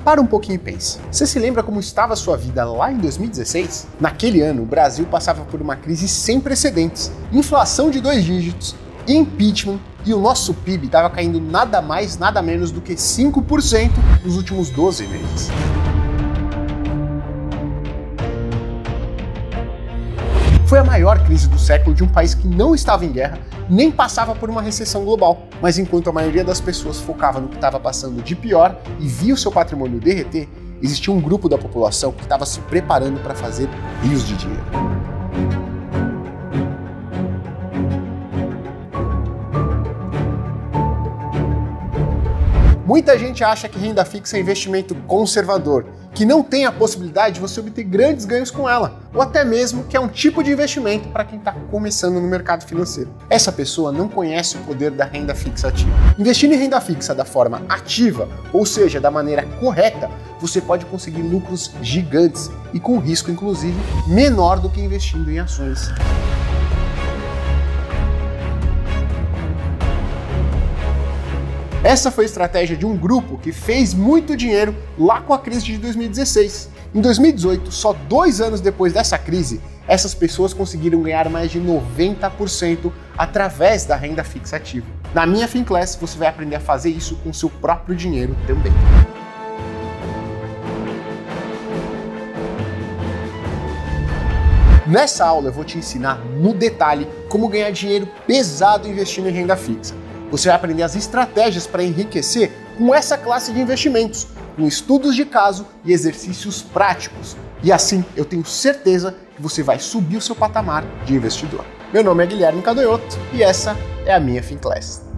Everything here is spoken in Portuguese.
Para um pouquinho e pense. Você se lembra como estava a sua vida lá em 2016? Naquele ano, o Brasil passava por uma crise sem precedentes, inflação de 2 dígitos, impeachment e o nosso PIB estava caindo nada mais, nada menos do que 5% nos últimos 12 meses. Foi a maior crise do século de um país que não estava em guerra, nem passava por uma recessão global. Mas enquanto a maioria das pessoas focava no que estava passando de pior e via o seu patrimônio derreter, existia um grupo da população que estava se preparando para fazer rios de dinheiro. Muita gente acha que renda fixa é investimento conservador, que não tem a possibilidade de você obter grandes ganhos com ela, ou até mesmo que é um tipo de investimento para quem está começando no mercado financeiro. Essa pessoa não conhece o poder da renda fixa ativa. Investindo em renda fixa da forma ativa, ou seja, da maneira correta, você pode conseguir lucros gigantes e com risco, inclusive, menor do que investindo em ações. Essa foi a estratégia de um grupo que fez muito dinheiro lá com a crise de 2016. Em 2018, só 2 anos depois dessa crise, essas pessoas conseguiram ganhar mais de 90% através da renda fixa ativa. Na minha Finclass, você vai aprender a fazer isso com seu próprio dinheiro também. Nessa aula eu vou te ensinar no detalhe como ganhar dinheiro pesado investindo em renda fixa. Você vai aprender as estratégias para enriquecer com essa classe de investimentos, com estudos de caso e exercícios práticos. E assim, eu tenho certeza que você vai subir o seu patamar de investidor. Meu nome é Guilherme Cadonhoto e essa é a minha Finclass.